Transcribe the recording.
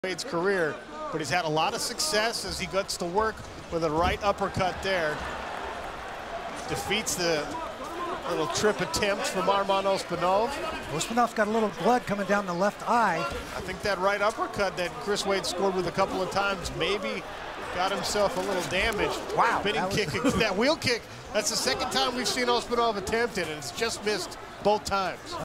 Wade's career, but he's had a lot of success as he gets to work with a right uppercut there. Defeats the little trip attempt from Arman Usmanov. Usmanov's got a little blood coming down the left eye. I think that right uppercut that Chris Wade scored with a couple of times maybe got himself a little damaged. Wow. Spinning kick, that wheel kick, that's the second time we've seen Usmanov attempt it, and it's just missed both times.